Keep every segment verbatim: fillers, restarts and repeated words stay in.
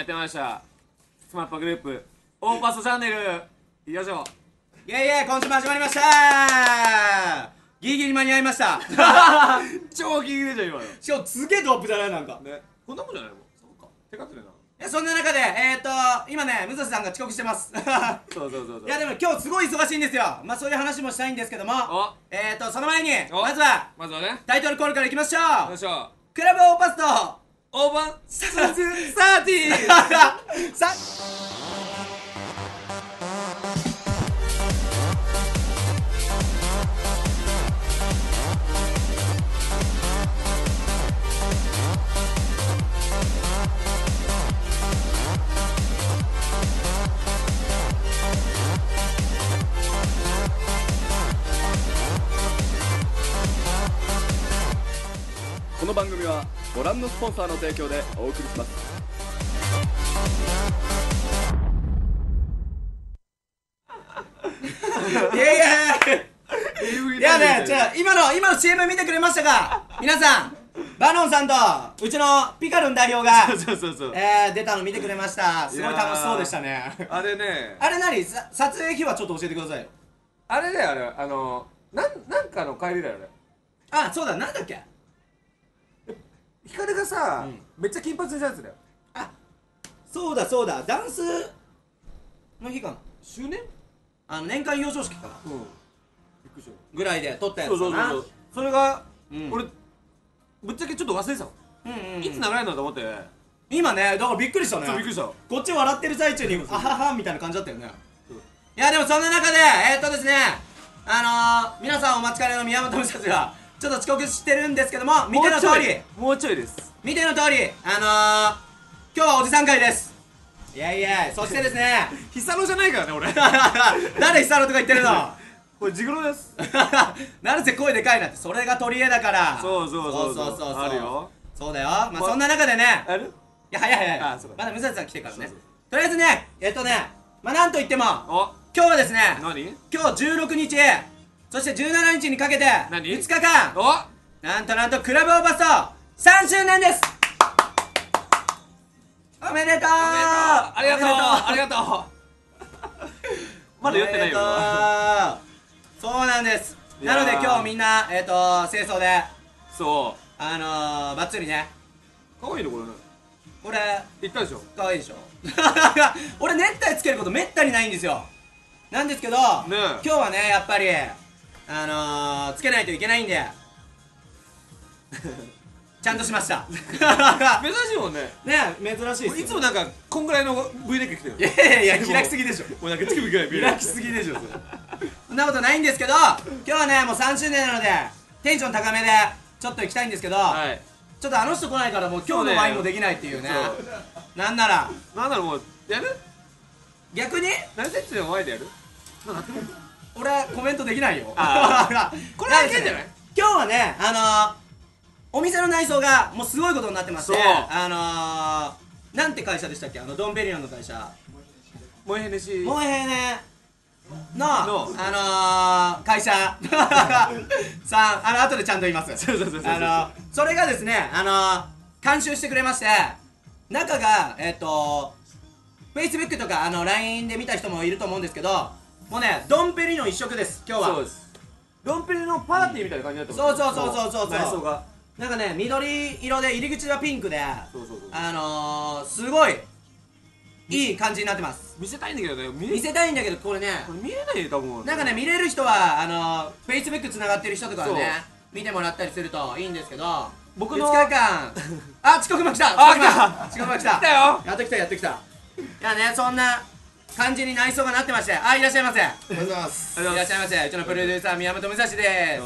ってまいりましたスマップグループオーパストチャンネルよいしょ。 イエイイエイ、今週も始まりましたー。ギリギリ間に合いました超ギリギリじゃん今の。 しかもすげえドアップじゃないなんかね、こんなもんじゃないもん。そうか手かってるな。 いや、そんな中でえーっと今ね、武蔵さんが遅刻してますそうそうそうそう。 いやでも今日すごい忙しいんですよ。まあそういう話もしたいんですけども、 おえーっとその前におまずはまずはね、 タイトルコールからいきましょう。 よいしょ。 クラブオーパストオーバースーツサーティーさこの番組はご覧のスポンサーの提供でお送りします。 いやいやいやね、じゃあ今の今の シーエム 見てくれましたか皆さん。バノンさんとうちのピカルン代表がそうそうそうそう。 えー、出たの見てくれました。すごい楽しそうでしたね。 あれね、 あれ何さ撮影日はちょっと教えてくださいよ。 あれだよあれ、あのなんなんかの帰りだよね。 あ、そうだ、なんだっけ。 ヒカルがさ、 うんめっちゃ金髪にしたやつだよ。 あ、そうだそうだ、ダンスの日かな。 周年？ あの年間表彰式かなうん。びっくりした。 ぐらいで撮ったやつそうかな。 そうそうそう。それが、 うん俺ぶっちゃけちょっと忘れてたの。 うんうんうん、 いつ流れるのと思って。 今ね、だからびっくりしたね。 そうびっくりした。 こっち笑ってる最中にあははみたいな感じだったよね。 そういやでもそんな中でえー、っとですね、あのー、皆さんお待ちかねの宮本武蔵がちょっと遅刻してるんですけども、見ての通りもうちょいです。 見ての通り、あのー、今日はおじさん会です。いやいや、そしてですね久野じゃないからね俺。 誰久野とか言ってるのこれジグロです。 なぜ声でかいなって、それが取り柄だから。 そうそうそうそうそうそうそうあるよ。 そうだよ。まあそんな中でね、 ある？ いや早い早い、 あそうかまだ武蔵さん来てからね。 そうそうとりあえずね、えっとね、まあなんといってもお、 今日はですね、 何？ 今日じゅうろくにち、そしてじゅうしちにちにかけて何ふつかかん、 お、 なんとなんとクラブオーバストさんしゅうねんです。おめでとう。 ありがとうありがとう。まだ酔ってないよ。 おめでとう。そうなんです。 いやーなので今日みんなえっと清掃でそあのー、バッツリね。 う。可愛いのこれね。 これ言ったでしょ。 かわいいでしょ俺ネクタイつけることめったにないんですよ。なんですけど、 ねえ今日はねやっぱりあのー、つけないといけないんでちゃんとしました珍しいもんね。 ねえ、珍しいっすよ。 いつもなんかこんぐらいの V ネック着てる。 いやいやいや、開きすぎでしょ。 もうなんか乳首ぐらい見える。 開きすぎでしょそれ。そんなことないんですけど、今日はねもうさんしゅうねんなのでテンション高めでちょっと行きたいんですけど、 はい。 ちょっとあの人来ないからもう今日のワインもできないっていうね。なんならなんだろう、もうやる？ 逆に何センチの前でやる？なんか俺コメントできないよ。 あこれはいけんじゃない？ 今日はね、あのー、お店の内装がもうすごいことになってまして、 そうあのー、なんて会社でしたっけ、あのドンベリオンの会社、 燃えへねし。 モエヘネの、 のあのー、会社さん、あの後でちゃんと言います。 そうそうそうそうあのー、それがですね、あのー、監修してくれまして、中がえっと Facebook とかあの ライン で見た人もいると思うんですけど、もうねドンペリの一色です。今日はそうです。ドンペリのパーティーみたいな感じになってそうそうそうそうそうそう、 内装が。 なんかね緑色で入り口はピンクで、 そうそうそう。 あのー、すごいいい感じになってます。 見せたいんだけどね。見見せたいんだけどこれね、 これ見えないよ多分。 なんかね見れる人はあのー、Facebook つながってる人とかはそうね見てもらったりするといいんですけど、 僕のふつかかんあ、遅刻も来た。 あ遅刻も来た。 来たよ。 やっと来たやっと来た。いやね、そんな感じに内装がなってまして、あ、いらっしゃいませ。いおはようございます。 らっしゃいませ。うちのプロデューサー宮本武蔵です。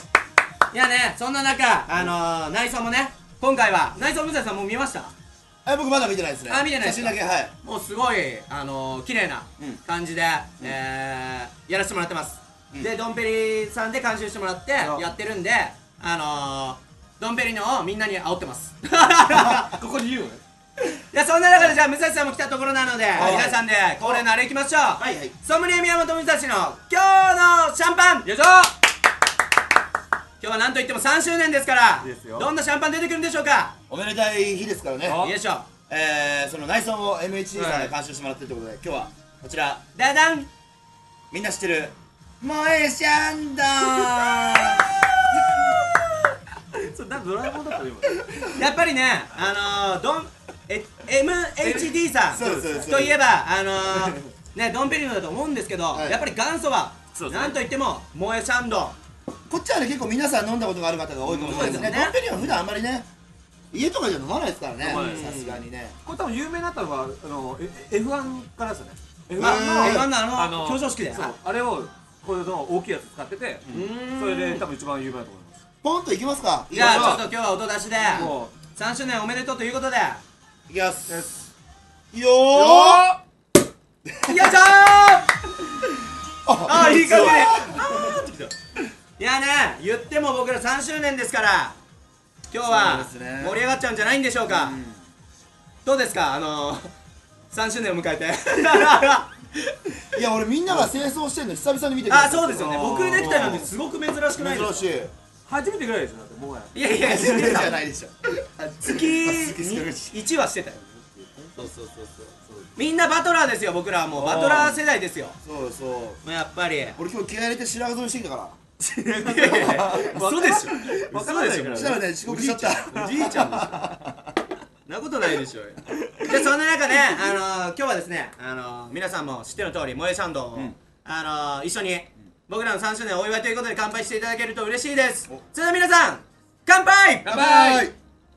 いやね、そんな中、あのー、内装もね、今回は内装武蔵さんもう見ました？ え、僕まだ見てないですね。 あ見てないですか写真だけ、はい。 もうすごい、あのー、綺麗な感じで、えー、やらせてもらってます。 うんで、ドンペリさんで監修してもらってそうやってるんで、あのー、ドンペリのをみんなに煽ってますここに言うのね。 いや、そんな中でじゃあ武蔵さんも来たところなので、 はい皆さんで恒例のあれいきましょう。 はいはい。 ソムリエ宮本武蔵の今日のシャンパン。 よいしょ。 今日はなんといってもさんしゅうねんですから、 いいですよどんなシャンパン出てくるんでしょうか。 おめでたい日ですからね。 あよいしょ。 えー、その内装も エムエイチディー さんで監修してもらってるということで、今日はこちらダダンみんな知ってる萌えシャンドンそれなんドラえもんだったよやっぱりね、あのー、ドンえ エムエイチディー さんそうそうそうといえば、あのー、ね、ドンペリノだと思うんですけど、 はいやっぱり元祖はそうですねなんといっても萌えシャンドン。 こっちはね結構皆さん飲んだことがある方が多いかもしれないですね。 うんそうですよねドンペリは普段あんまりね家とかじゃ飲まないですからね、 飲まないですさすがにね。 これ多分有名になったのがあのえ エフワン からですよね エフあ、 ワン のエフワンのあのあの表彰式で、 そうあれをこれの大きいやつ使っててうんそれで多分一番有名だと思いますポンといきますか。 じゃあいきまちょっと今日は音出しでもさんしゅうねんおめでとうということで、 すいきますですよーよいしょーあ、いい感じでいやね、言っても僕らさんしゅうねんですから今日はそうですね盛り上がっちゃうんじゃないんでしょうか。どうですか、あのー、さんしゅうねんを迎えていや俺みんなが清掃してんの久々に見てくあ、そうですよね、僕ネクタイなんてすごく珍しくないですか。 珍しい初めてぐらいですよだってもうやいやいや、 初めてじゃないでしょ。 月いちはしてたよ。そうそうそうそう、みんなバトラーですよ、僕らはもうバトラー世代ですよ。 そうそうもうやっぱり俺今日気合い入れて白髪染めしてきたから嘘でしょ、 わからないからそしたらね遅刻しちゃったおじいちゃんでしょなことないでしょうよ。じゃあそんな中ね、あのー、今日はですね、あのー、皆さんも知っての通り萌えシャンドンを、あのー、一緒に僕らのさんしゅうねんをお祝いということで乾杯していただけると嬉しいです。それでは皆さん乾杯。 乾杯。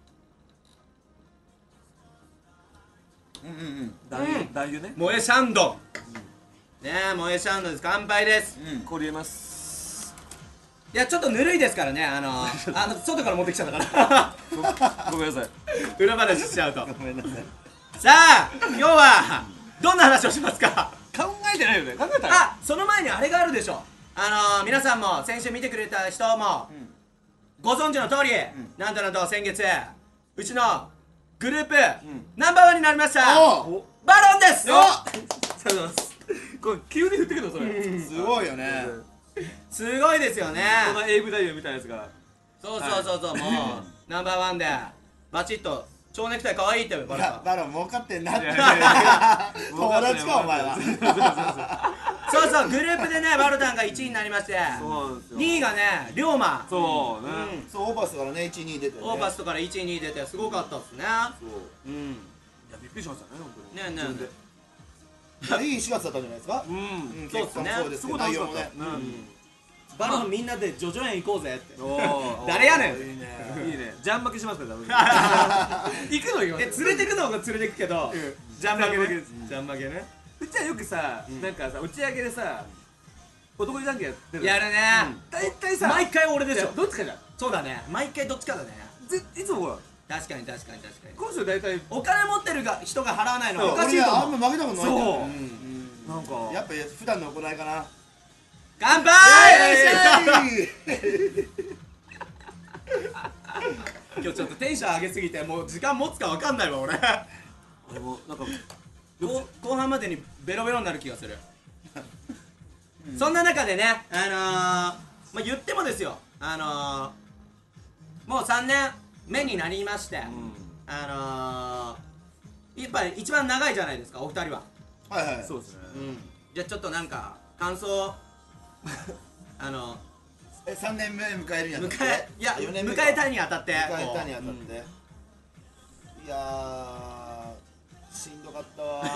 うんうんうん男優男優ね萌えシャンドンねえ、萌えシャンドンです。乾杯です。 うんこれ入れますいやちょっとぬるいですからね、あのー、あの外から持ってきちゃったからごめんなさい裏話しちゃうと。 ごめんなさい。 さあ今日はどんな話をしますか。 考えてないよね考えたらあ、その前にあれがあるでしょ。あのー、皆さんも先週見てくれた人も、ご存知の通り、なんとなんと先月うちのグループ、ナンバーワンになりました。 おバロンです。 ありがとうございますこれ急に振ってくるのそれすごいよね。 すごいですよね。 この エーブイ 男優みたいなやつがそうそうそうそう、もうナンバーワンでバチッと蝶ネクタイ可愛いってバロンが。 バロン儲かってんなって。 いやいやいや友達かお前は。 そうそう、グループでねバロタンがいちいになりまして、 そうなんですよにいがね龍馬。 そうねうん、 そうオーバスからねいちに出てね。 オーバスとからいちいに出てすごかったっすね。 そううん。 いやびっくりしましたね本当にねえねえねいやいいしがつだったんじゃないですか。 うんうんそうっすね結構そうですけどすごい楽しかっ内容もね。 たうんバロンみんなでジョジョ園行こうぜって。 おー誰やねん。 いいね。 いいねジャン負けしますから多分行くの行きますえ、連れてくのが連れてくけど、ジャン負けねジャン負けです。 ジャン負けね。 うちはよくさなんかさ打ち上げでさ男気じゃんけんやってるやるね。 大体さ毎回俺でしょ。 どっちかじゃんそうだね。毎回どっちかだね。 ぜいつもほら確かに確かに確かに。 今週大体お金持ってるが人が払わないのはお俺ねかしいと思う。 あんま負けたことないんだよ。 そううんなんかやっぱ普段の行いかな。 乾杯。今日ちょっとテンション上げすぎてもう時間持つかわかんないわ俺。 でもなんか後後半までにベロベロになる気がする。そんな中でね、あのー、まあ、言ってもですよ、あのー、もうさんねんめになりまして、あのー、やっぱり一番長いじゃないですかお二人は。 はいはい。 そうですねうんじゃあちょっとなんか感想あのえさんねんめ迎えるにあたって。 迎えいやあよねんめ迎かえたにあたって迎えたにあたっこて。いやーしんどかったわ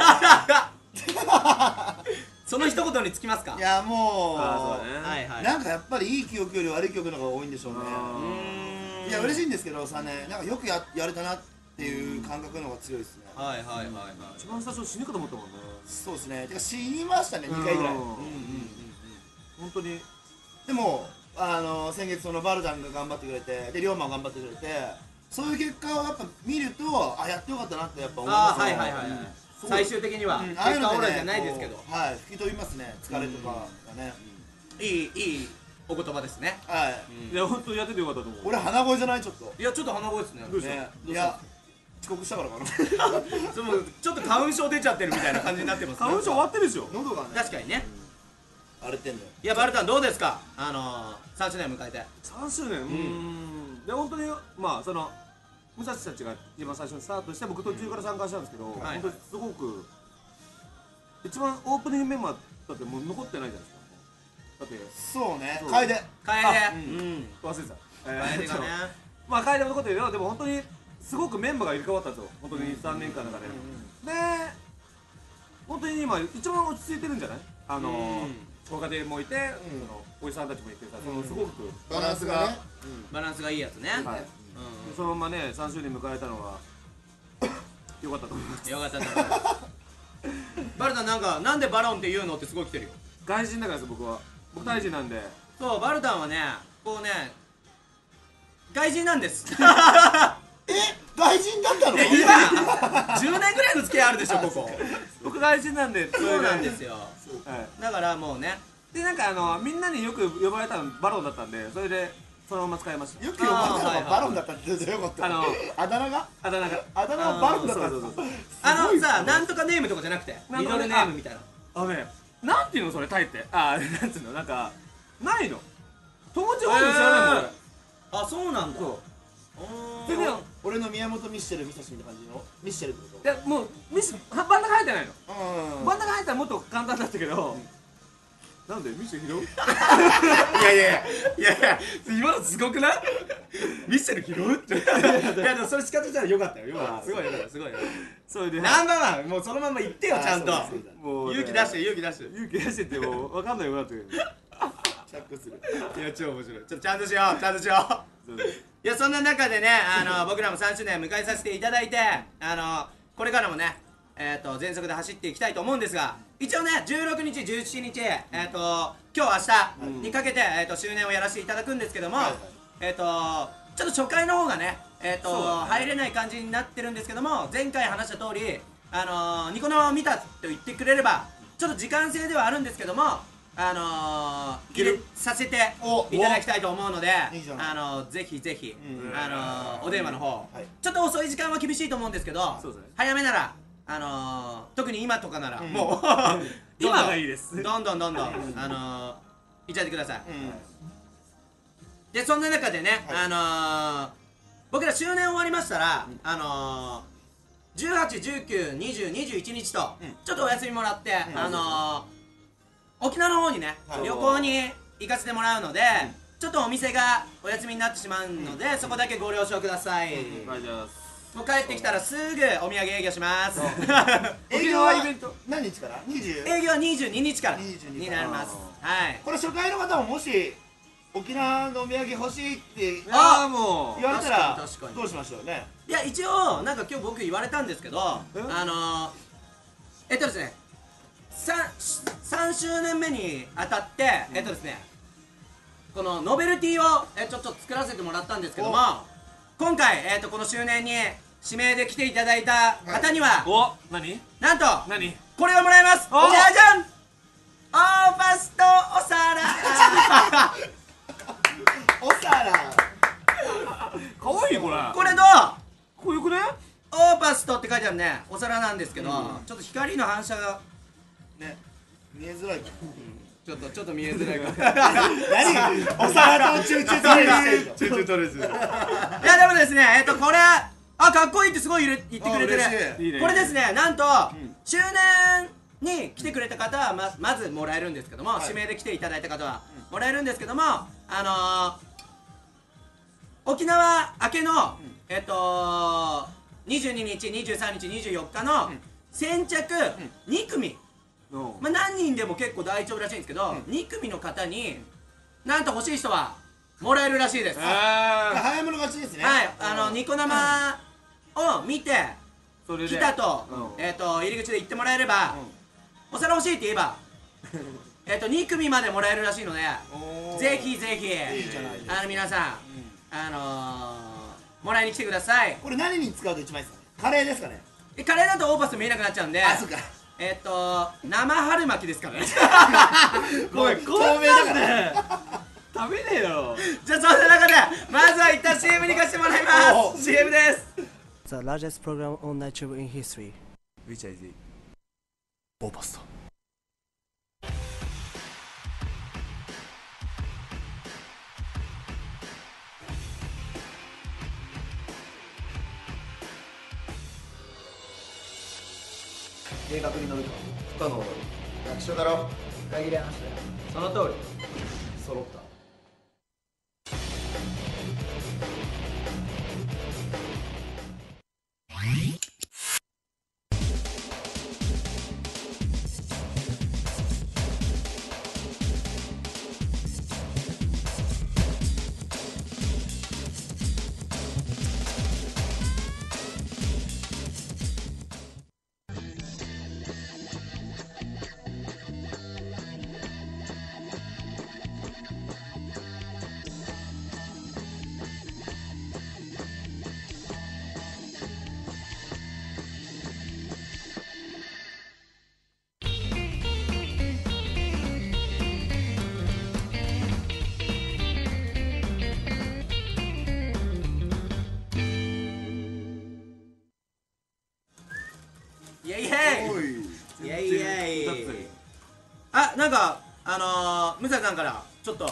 ー。 うその一言につきますか。 いやもうあーそうだねはいはい。 なんかやっぱりいい記憶より悪い記憶の方が多いんでしょうね。 あうーんいや嬉しいんですけどさね、なんかよくややれたなっていう感覚の方が強いですね。 はいはいはいはい。 一番最初死ぬかと思ったもんねそうですね。てか死にましたねにかいぐらい。 うんうんうんうん本当にでもあの先月そのバルダンが頑張ってくれて、で龍馬も頑張ってくれて、そういう結果をやっぱ見るとあやってよかったなってやっぱ思いますよ。 ああはいはいはいはい。最終的にはうん結ああいうのでね果オーラじゃないですけど、 こうはい吹き飛びますね。疲れとかがね。 いいいいお言葉ですね。 はい。 いや本当にやっててよかったと思う俺鼻声じゃないちょっと。 いやちょっと鼻声ですね。 どうしたねどうしたいや遅刻したからかな。 でもちょっと花粉症出ちゃってるみたいな感じになってますね。 花粉症終わってるでしょ喉がね確かにね。 荒れてんだよ。 いやバルタンどうですか。あのー、さんしゅうねん迎えて。 さんしゅうねんうーんで本当にまあその武蔵たちが一番最初にスタートして、僕途中から参加したんですけど、 はい本当にすごく一番オープニングメンバーだってもう残ってないじゃないですか。だってそうねそう楓楓うんうん忘れてた。 楓がねまあ楓も残ってるよ。でも本当にすごくメンバーが入れ替わったんですよ。本当にさんねんかんの中で。で、本当に今一番落ち着いてるんじゃない？あのうん若手もいて、そのおじさんたちもいてさ、そのすごくバランスがねバランスがいいやつねはい。 うそのままねさんしゅうねん迎えたのは良かったと思います。 んよかったと思いますバルタンなんかなんでバロンって言うのってすごい来てるよ外人だからです僕は。僕大人なんで。 そうバルタンはねこうね外人なんですえ外人だったの？ 今じゅうねんぐらいの付き合いあるでしょここ僕外人なんで。 そうなんですよはい。 だからもうねでなんかあのみんなによく呼ばれたのバロンだったんで、それでそのまま使いました。 よく呼ばれたのあーはいはいがバロンだったってどういうこと？ あのあだ名があだ名が。 あだ名はバロンだったそうそうそう。 あのさなんとかネームとかじゃなくてミドルネームみたいなあのね、なんていうのそれタイって。あ、なんつうのなんかないの。友達本人知らないもん俺。 あそうなんだそう。 う全然俺の宮本ミッシェル・ミサシみたいな感じのミッシェルってこいやもうミス真ん中入ってないの。 と？うん真ん中入ったらもっと簡単だったけど。なんでミス拾う？ いやいやいやいやいや今のすごくないミッシェル拾うっていやでもそれ仕方したらよかったよよかったすごいよかったすごいよそれでナンバーワンもうそのまま言ってよちゃんとあーそうだそうだもうね勇気出して勇気出して勇気出してってもう分かんないようになってくる。 チャックするいや超面白いちょっとちゃんとしようちゃんとしようそうですいやそんな中でねあの僕らもさんしゅうねん迎えさせていただいてあのこれからもねえっと全速で走っていきたいと思うんですが一応ねじゅうろくにちじゅうしちにちえっと今日明日にかけてえっと周年をやらせていただくんですけどもはいはいえっとちょっと初回の方がねえっとそうだね入れない感じになってるんですけども前回話した通りあのニコ生を見たと言ってくれればちょっと時間制ではあるんですけどもあのー、入れさせていただきたいと思うのでいいじゃないあのー、ぜひぜひ、 うんあのー、お電話の方、 いちょっと遅い時間は厳しいと思うんですけどそうですね早めなら、あのー、特に今とかなら、 うんもう今がいいです。 どんどんどんどん、あのー、いっちゃってください、 うんでそんな中でね、 はいあのー、僕ら周年終わりましたら、あのーじゅうはち、じゅうく、にじゅう、にじゅういちにちと、 うんちょっとお休みもらって、 うんあのー、沖縄の方にね、 はい旅行に行かせてもらうので、ちょっとお店がお休みになってしまうので、そこだけご了承ください、 はいじゃあもう帰ってきたらすぐお土産営業します営業は沖縄イベント何日から？ にじゅう？ 営業はにじゅうににちからにじゅうにになりますあはいこれ初回の方ももし沖縄のお土産欲しいってああもう言われたら確かに確かにどうしましょうね？ いや一応なんか今日僕言われたんですけどえあのー、えっとですね 3, 3周年目にあたって、えっとですねこのノベルティをえちょっと作らせてもらったんですけども今回、えっとこの周年に指名で来ていただいた方には、 お何なんと何これをもらいますじおゃじゃんオーバストお皿お皿かわいいこれこれどうこういうくねオーパストって書いてあるねお皿なんですけど、ちょっと光の反射がね見えづらいかちょっとちょっと見えづらいからな何がお皿とチューチュートレースチューチュートレースいやでもですねえっとこれあかっこいいってすごい言ってくれてるあ嬉しいいねこれですねなんと、 ん周年に来てくれた方はままずもらえるんですけども、 い指名で来ていただいた方はもらえるんですけどもあのー、沖縄明けの、えっとにじゅうににちにじゅうさんにちにじゅうよっかの先着にくみ、 のまあ、何人でも結構大丈夫らしいんですけど、にくみの方になんと欲しい人はもらえるらしいです、 あ早物勝ちですねはい、あのニコ生を見てそれで来たと、 うんえっと入り口で言ってもらえれば、お皿欲しいって言えばえっとにくみまでもらえるらしいのでおーぜひぜひいいじゃないですかあの皆さん、あのー、もらいに来てくださいこれ何に使うと一番いいですかね？カレーですかね？ えカレーだとオーパス見えなくなっちゃうんであ、そっかえっと生春巻きですからねごめん透明だからね食べねえよじゃあそんな中でまずは一旦 シーエム に行かせてもらいます シーエム です The largest program on night tube in history. Which is it? オーパスト計画に乗るか不可能だろ役所だろ裏切り話だよその通り。 揃ったイエイイエおいイイエイイエイだってあ、なんかあのー、ムサさんからちょっと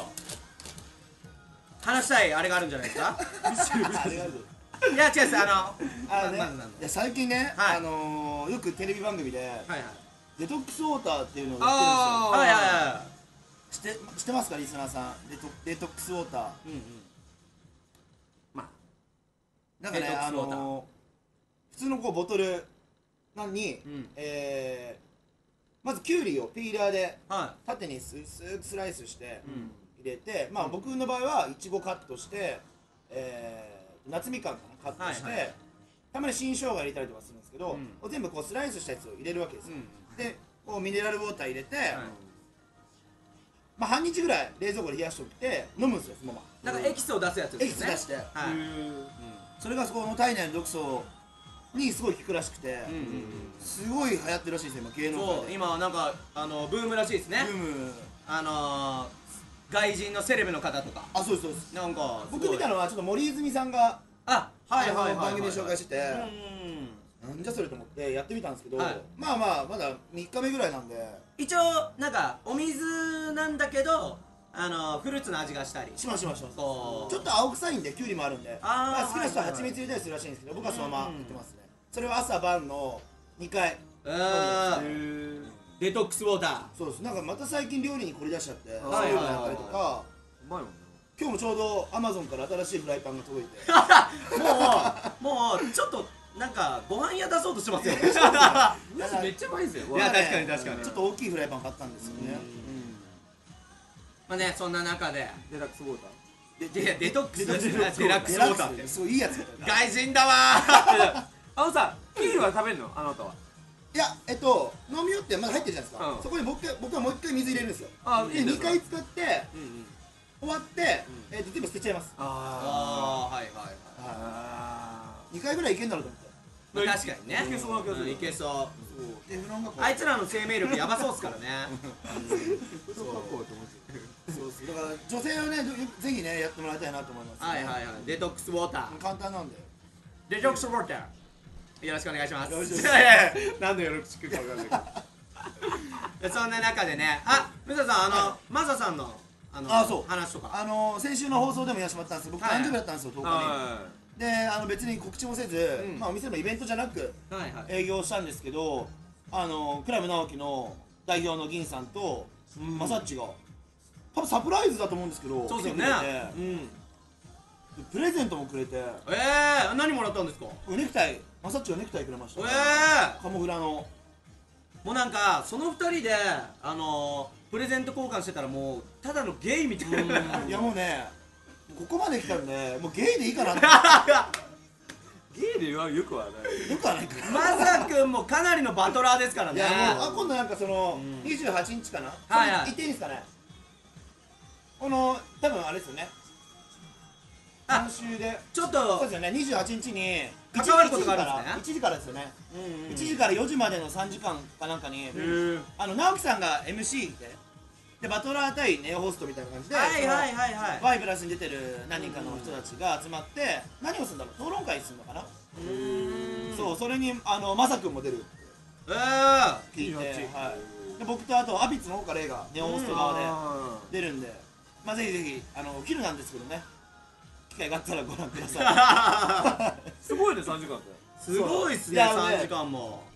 話したいあれがあるんじゃないですかいや違うですあのあのねままずなんだいや最近ね、 はいあのー、よくテレビ番組ではいはいデトックスウォーターっていうのをやあはいはいはってるんですよ知って知ってますかリスナーさんデトデトックスウォーターいうんうんまあなんかねデトックあスウォーターのー、普通のこうボトルなのに、 うんえー、まずキュウリをピーラーでは縦にススースライスしていうん入れて、まあ僕の場合はいちごカットして、えー、夏みかんかなカットして、 はいはいたまに新生姜入れたりとかするんですけど、 うん全部こうスライスしたやつを入れるわけですよ、 うんでこうミネラルウォーター入れて、 はいまあ半日ぐらい冷蔵庫で冷やしておいて飲むんですよそのままなんかエキスを出すやつエですよねキス出して、 はいそれがそこの体内の毒素にすごい効くらしくて、 うんうんうんすごい流行ってるらしいですよ今芸能そう界で今なんかあのブームらしいですねブームあのー、外人のセレブの方とかあそうですそうですなんかすごい僕見たのはちょっと森泉さんがあはいはいはいはいあの番組で紹介してて、 うんなんじゃそれと思ってやってみたんですけど、 はいまあまあまだみっかめぐらいなんで一応なんかお水なんだけどあのフルーツの味がしたりしますしますしますこうちょっと青臭いんでキュウリもあるんであーまあ好きな人ははいはいはい蜂蜜入れたりするらしいんですけど僕はそのまま売ってますねそれを朝晩のにかいうんへデトックスウォータそうですなんかまた最近料理に凝り出しちゃってそうはいいうのやったりとかうまいもんね今日もちょうどアマゾンから新しいフライパンが届いてーもうもうちょっとなんかご飯屋出そうとしてますよねめっちゃうまいですよいやまあね確かに確かにちょっと大きいフライパン買ったんですよねまあねそんな中でデラックスウォーターでデトックスですねデラックスウデラックォーターってスすごいいいやつだった外人だわあのさキウイは食べんのあなたはいやえっと飲みよってまだ入ってるじゃないですか、 うんそこに僕が僕はもう一回水入れるんですよであいいんだにかい使ってうんうん終わって、えっと全部捨てちゃいますあああはいはいはいあにかいぐらいいけんだろうと思ってまあ確かにねいけそうな気がするんいけそうそうテフロンがこうあいつらの生命力やばそうっすからねそうかこうって思ってそうそうだから女性はねどぜひねやってもらいたいなと思います、ね、 はいはいはいデトックスウォーター簡単なんでデトックスウォーターよろしくお願いしますよろしくいやいやいや何のよろしくか分かんないけどでそんな中でねあムサさんあの、 はマサさんのあのあそう話とかあのー、先週の放送でも言わせてもらったんですけど僕はい誕生日だったんですよとおかに、 はであの別に告知もせず、 うんまあお店のイベントじゃなくはいはい営業したんですけどあのクラブ直樹の代表の銀さんとマサッチが多分サプライズだと思うんですけどそうですよね来てくれてうんでプレゼントもくれてええー、何もらったんですかネクタイマサッチがネクタイくれました、 ええカモフラのー、もうなんかその二人であのー、プレゼント交換してたらもうただのゲイみたいないやもうねここまで来たんでもうゲイでいいかなっていゲイで言わんよくはないよくはないかマサ君もかなりのバトラーですからねいやもうあ今度なんかその、 うんにじゅうはちにちかなはいはい行っていいんですかねこの多分あれですよねあ今週でちょっとそうですよねにじゅうはちにちに関わることがあるんですねいちじからですよねうんうんいちじからよじまでのさんじかんかなんかにへーあの直樹さんが エムシー ででバトラー対ネオホストみたいな感じではいはいそのはいはいワイプラスに出てる何人かの人たちが集まって何をするんだろう討論会するのかなうーんそうそれにあのマサ君も出るってえー聞いて、 いい話はい、で僕とあとアビッツの方からレイがネオホスト側であ出るんでまあぜひぜひあのお昼なんですけどね機会があったらご覧くださいーすごいねさんじかんってすごいっすねいやあのねさんじかんも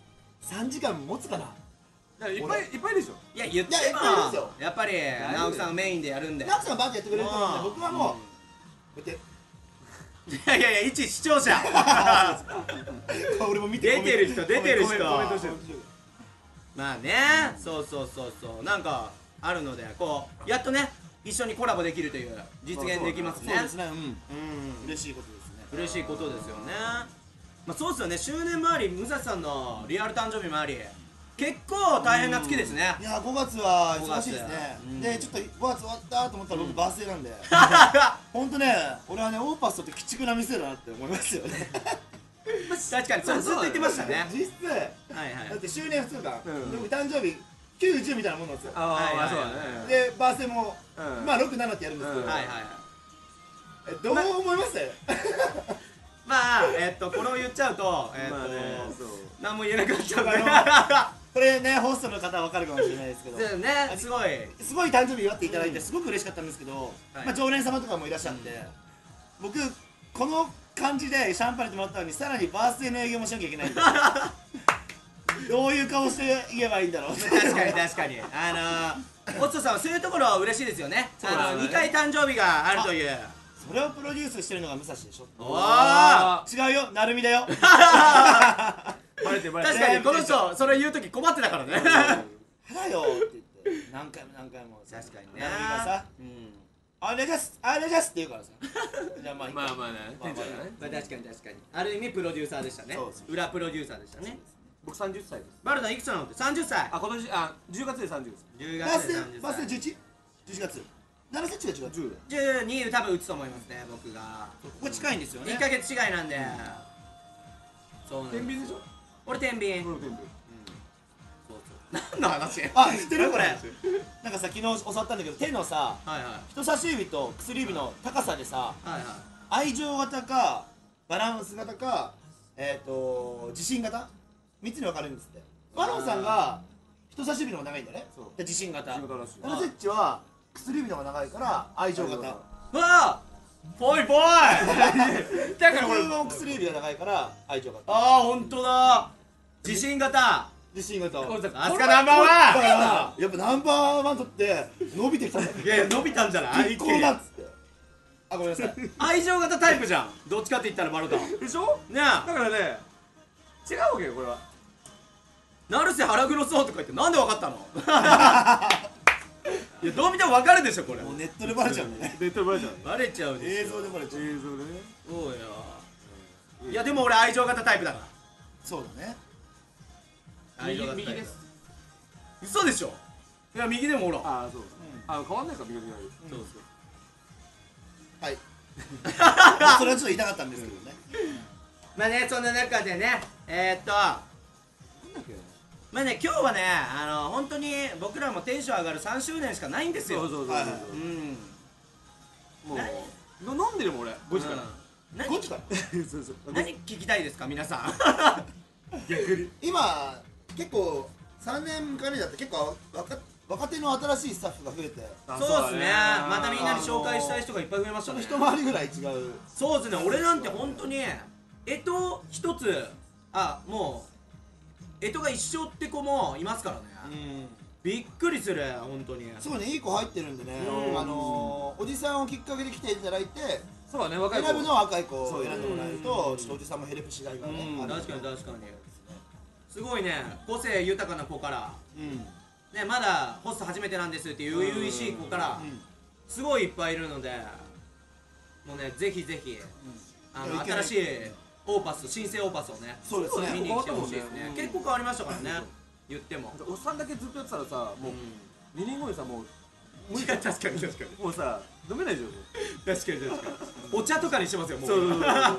さんじかん持つかな。 だからいっぱいいっぱいでしょ。 いや言っていやいっぱいいますよもやっぱり直樹さんメインでやるんで。 ナクさんバーってやってくれると思うんで、僕はもうこうやっていやいやいや一視聴者俺も見て出てる人出てる人コメントしてる。 まあね、そうそうそうそうなんかあるのでこうやっとね一緒にコラボできるという実現できますね。 そうですね。うん。 うん嬉しいことですね。 嬉しいことですよね。まあそうですよね、周年もあり武蔵さんのリアル誕生日もあり結構大変な月ですね。 いやごがつは忙しいですねうん。 でちょっとごがつ終わったと思ったら僕バースデーなんで、本当ね、俺はねオーパスとって鬼畜な店だなって思いますよね。 確かにそれずっと言ってましたね。 実質だはいはいって周年ふつか、 うんで僕誕生日きゅうじゅうみたいなもんなんですよ。 あはいはいあ、そうだね。 でバースデーもうんまあろく、ななってやるんですけど、 うんはいはいえどう思います？ まあえっとこれを言っちゃうとえっまあね、そとう。 何も言えなくなっちゃうんでこれねホストの方は分かるかもしれないですけど、 そうねすごいすごい誕生日祝っていただいてすごく嬉しかったんですけど、 はいまあ常連様とかもいらっしゃって、僕この感じでシャンパン入れてもらったのにさらにバースデーの営業もしなきゃいけないんでどういう顔して言えばいいんだろう。 確かに確かにあのー、オッツさんはそういうところは嬉しいですよね。 そうだねあのにかい誕生日があるというそれをプロデュースしてるのが武蔵でしょ。 おー違うよ、なるみだよ。 バレてるバレてる。 確かにこの人それ言うとき困ってたからねだよって言って何回も何回も確かにねなるみがさうんあれですあれですって言うからさじゃあまあいいかまあまあね、 まあ店長じゃない。 まあ確かに確かにある意味プロデューサーでしたねそうです裏プロデューサーでしたね。 僕さんじゅっさいです。 バルダンいくつなのってさんじゅっさいあ、今年、あ、じゅうがつでさんじゅうです。 じゅうバースデがつでさんじゅっーバースデーさいじゅういち?じゅういち 月ななセンチが違うじゅうじゅうに多分打つと思いますね僕がここ近いんですよねいっかげつ違いなんでそうなんです。 天秤でしょ。 俺天秤これも天秤。 そうそう何の話あ、知ってるこれはいなんかさ、昨日教わったんだけど手のさはい人差し指と薬指の高さでさはいはい愛情型かバランス型かえっと自信型みっつに分かれるんですって。バロンさんが人差し指の方が長いんだね。 そうで自信型自信型らしいナナセッチは薬指の方が長いから愛情型。 うわーぽいぽいだからこれ僕も薬指が長いから愛情型。 ああ本当だ自信型自信型。 これさだアスカナンバーワからやっぱナンバーワン取って伸びてきたんだよ。 ンいやいや伸びたんじゃない一個だっつって。あ、ごめんなさい。 愛情型タイプじゃんどっちかって言ったらバルダンでしょ。 ねだからね、違うわけよ、これは。 え成瀬腹黒そうとか言ってなんでわかったのいやどう見てもわかるでしょこれもうネットでバレちゃうんだね。 ネットでバレちゃう。 バレちゃうでしょ映像でバレちゃう。 映像でね。 そうよいやでも俺愛情型タイプだからそうだね。 愛情型タイプ右です。 嘘でしょいや右でもほらあ、そう。あ、変わんないか、右と左。 そうそうはい。それはちょっと言いたかったんですけどね。 まあねそんな中でねえー、っとまあね今日はねあの本当に僕らもテンション上がるさんしゅうねんしかないんですよそうそうそうはいはいそうう。 んもう、の飲んでるもん、俺。ごじから。 何こっちか。 そうそう。 何聞きたいですか皆さん逆に。 今結構さんねんかんめだって結構若若手の新しいスタッフが増えて、 あそうですねだまたみんなに紹介したい人がいっぱい増えましちょたねっと一回りぐらい違う。 そうですね俺なんて本当に干支一つあもう干支が一緒って子もいますからねうん。 びっくりする本当にすごいね、いい子入ってるんでね、 うんあのー、おじさんをきっかけで来ていただいてそうだね、若い子。 選ぶのは若い子をそう選んでもらえるとうんちょっとおじさんもヘルプしがいがね、 うんある確かに確かにすごいね個性豊かな子からうんねまだホスト初めてなんですっていう初々しい子からうんすごいいっぱいいるのでもうねぜひぜひあのいやいけない新しいオーパス新生オーパスをねそうですね見に来てほしいですねうん結構変わりましたからね言ってもおっさんだけずっとやってたらさ、もうにねんごにさ、もう、 いや確かに確かにもうさ、飲めないじゃん。 確かに確かにお茶とかにしてますよもうそうそうそう。 まあ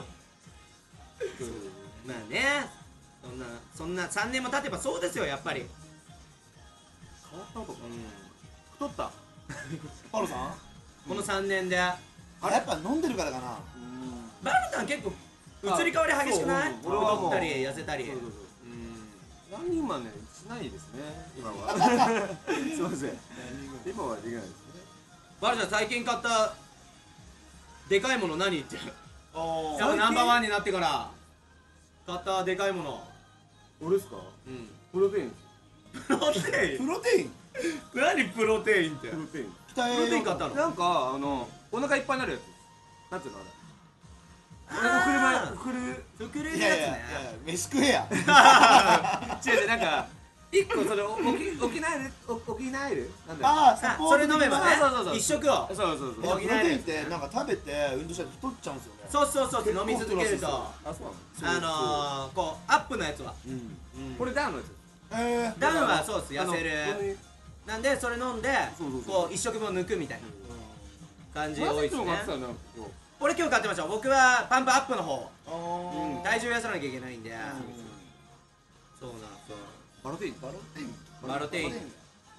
ねそんなそんなさんねんも経てばそうですよやっぱり変わったのか。太った。 パロさんこのさんねんであれやっぱ飲んでるからかな。 バルタン結構移り変わり激しくないそう俺はもう太ったり痩せたりそうそうそううんランニングマンね、しないですね、今は。すいません。今はできないですね。 バルタン最近買ったでかいもの何っておやっぱナンバーワンになってから買ったでかいもの俺ですか？ うんプロテイン。 プロテインプロテイン何プロテインってプロテイン。 鍛えプロテイン買ったのなんかあのお腹いっぱいになるやつ。なんていうのあれ。お腹くるまくる。 膨れるいやいやいややつね飯食えや違う違うなんか一個それおき沖縄で沖縄でなんだよ。 ああサポートそれ飲めばねそうそうそう一食をそうそうそう。 いやプロテインってなんか食べて運動したら太っちゃうんですよねそうそうそう飲み続けるとあそうなの。 あのーこうアップのやつはうん。これダウンのやつ。 えーダウンはそうっす痩せあのこるなんでそれ飲んでそうそうそうこう一食分抜くみたいな感じマジ多いっすねで買ってたよな。 俺今日買ってました僕はパンプアップの方あーうん体重痩せなきゃいけないんでそうなんですよバロテイン。 バロテインバロテインバね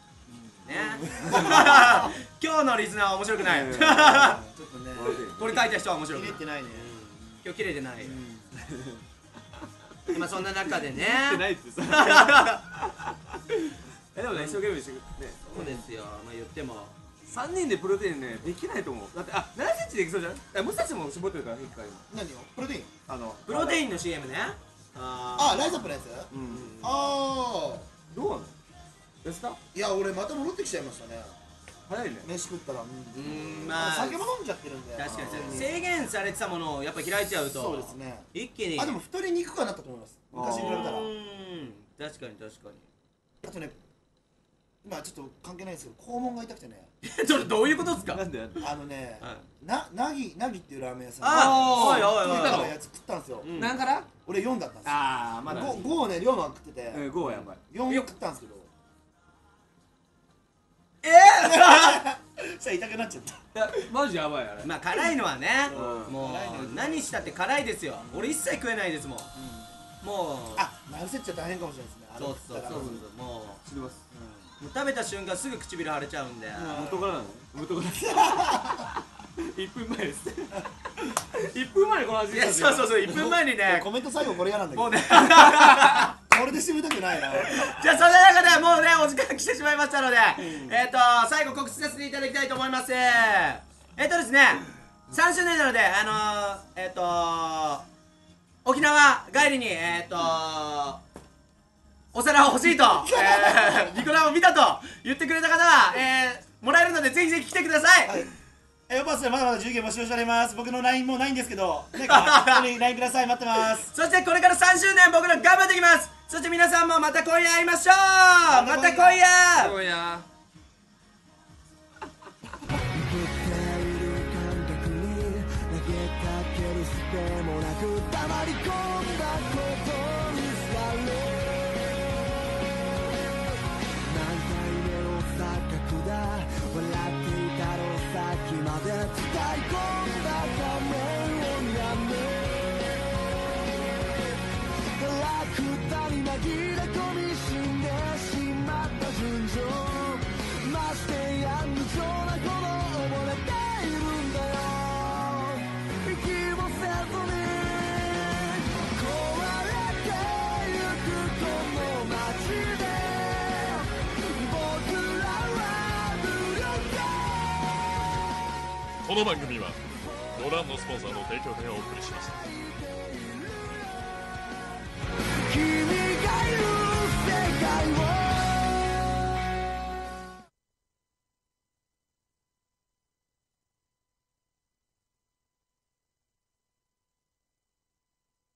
今日のリスナーは面白くないちょっとねバロテイン。 これ書いた人は面白くない入れてないね今日切れてないまあそんな中でねってないってさ。えでもね一生懸命してくね。 そうですよまあ言っても三人でプロテインねできないと思う。だってあななセンチできそうじゃない？え武蔵も絞ってるから一回何をプロテインあのプロテイン。 インの シーエム ねあライズアップのやつうん。 あどうなの？ですか？ あいや俺また戻ってきちゃいましたね早いね。 飯食ったらうんうんまあ酒も飲んじゃってるんで確かにうん制限されてたものをやっぱ開いちゃうとそうですね一気にあでも太りにくくはなったと思います昔に比べたらうん確かに確かあとねまあちょっと関係ないですけど肛門が痛くてねにちょっとどういうことですかなんでなんで？ あのねはななぎなぎっていうラーメン屋さんああーおいおいおい食ったおいやつ食ったんですようんなんから？ 俺よんだったんですよああまだ。 ごごをね龍馬が食っててうん五はやばい。 よん食ったんですけどえさあ痛くなっちゃったいやマジやばいあれ。 ーまあ辛いのはねうんもう何したって辛いですよ俺一切食えないですもんもうあマルセッチは大変かもしれないですねあれそうそうそうそう食っも知ってます。 うもう食べた瞬間すぐ唇腫れちゃうんで元からなの？元から。一分前です。一分前にこの話いやそうそうそういっぷんまえにたらねコメント最後これ嫌なんだけどもうねこれで締めたくないなじゃあそんな中でもうねお時間来てしまいましたので、えっ、と最後告知させていただきたいと思いますえっ、とですねさんしゅうねんなのであのー、えっ、と沖縄帰りにえっ、とお皿を欲しいと、えー、ニコラを見たと言ってくれた方は、えー、もらえるのでぜひぜひ来てください、 はいえヨパスでまだまだじゅうけん募集しております僕の ライン もうないんですけどねここに ライン ください待ってますそしてこれからさんしゅうねん僕ら頑張っていきますそして皆さんもまた今夜会いましょうまた今夜すごいな。 ぶっている感覚に投げかけるすでもなく黙り込んだことにされ何回目の錯覚だ笑っていたのさっきまで伝え込んだ画面をやめガラクタに紛れ込み死んでしまった純情ましてや無情なほど溺れているんだよ息もせずに壊れてゆくこの街で僕らは無力この番組はご覧のスポンサーの提供でお送りしました。